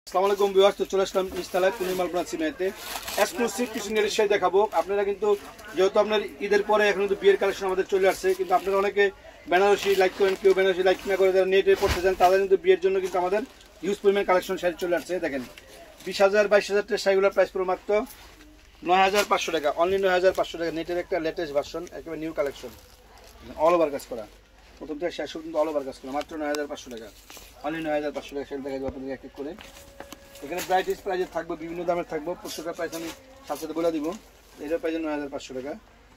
আসসালামু আলাইকুম ভিউয়ার্স, তো চলে আসলাম ইস্তালায় পূর্ণিমাল ব্রাঞ্চ সিমেতে এক্সক্লুসিভ কিছু নেটের শাড়ি দেখাবো। আপনারা কিন্তু যেহেতু আপনার ঈদের পরে এখন কিন্তু বিয়ের কালেকশন আমাদের চলে আসছে, কিন্তু আপনারা অনেকে বেনারসি লাইক করেন, কেউ বেনারসি লাইক না করে যারা নেটে পড়তে চান তাদের কিন্তু বিয়ের জন্য কিন্তু আমাদের হিউজ পরিমাণ কালেকশন শাড়ি চলে আসছে। দেখেন 20,000 22,000 শাড়িগুলোর প্রাইস পড়ে মাত্র 9,500 টাকা, অনলি 9,500 টাকা। নেটের একটা লেটেস্ট ভার্সন, একেবারে নিউ কালেকশন, অল ওভার কাজ করা, প্রথম থেকে শেষ পর্যন্ত অল ওভার কাজ করা, মাত্র 9,500 টাকা, অনলি 9,500 টাকা। সেটা দেখা যাবে আপনাদের এক এক করে। এখানে ব্রাইটেস্ট প্রাইজে থাকবো, বিভিন্ন দামের থাকবো, প্রত্যেকটা প্রাইস আমি সাথে সাথে বলে দিব। এটার প্রাইস 9,500 টাকা,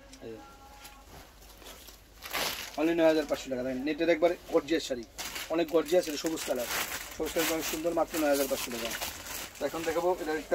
অনলি 9,500 টাকা। নেটের একবার গর্জিয়াস শাড়ি, অনেক গর্জিয়াস, এটা সবুজ কালার, সবুজ কালার অনেক সুন্দর, মাত্র 9,500 টাকা। এখন দেখাবো এটার একটা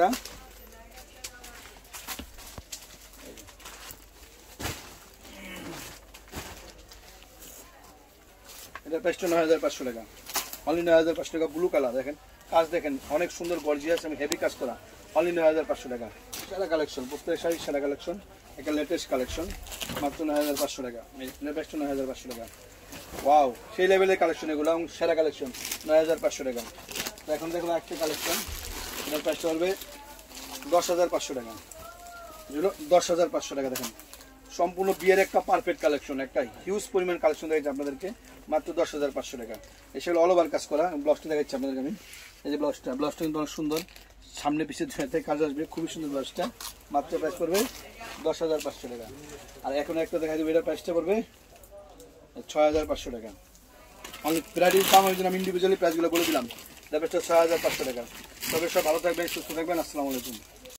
এটার প্রাইসটা 9,500 টাকা, অনলি 9,500 টাকা। ব্লু কালার দেখেন, কাজ দেখেন অনেক সুন্দর গর্জিয়াস এবং হেভি কাজ করা, অনলি 9,500 টাকা। সেরা কালেকশন, প্রত্যেক শাড়ির সেরা কালেকশন, একটা লেটেস্ট কালেকশন, মাত্র 9,500 টাকা। এটার প্রাইসটা 9,500 টাকা। ওয়াও, সেই লেভেলের কালেকশন এগুলো, এবং সেরা কালেকশন 9,500 টাকা। তো এখন দেখুন একটা কালেকশন, এটার প্রাইসটা পড়বে 10,500 টাকা, 10,500 টাকা। দেখেন সম্পূর্ণ বিয়ের একটা পারফেক্ট কালেকশন, একটা হিউজ পরিমাণ কালেকশন দেখাচ্ছি আপনাদেরকে, মাত্র 10,500 টাকা। এসেগুলো অল ওভার কাজ করা। ব্লাউজটা দেখাচ্ছি আপনাদেরকে আমি, এই যে ব্লাউজটা কিন্তু অনেক সুন্দর, সামনে পিছিয়ে থেকে কাজ আসবে, খুবই সুন্দর ব্লাউজটা, মাত্র প্রাইস পড়বে 10,500 টাকা। আর এখন একটা দেখা যাবে, এটার প্রাইসটা পড়বে 6,500 টাকা। অনেক ভ্যারাইটির দাম হয়েছে, আমি ইন্ডিভিজুয়ালি প্রাইসগুলো বলে দিলাম। এটার প্রাইসটা 6,500 টাকা। তবে সব ভালো থাকবেন, সুস্থ থাকবেন, আসসালামু আলাইকুম।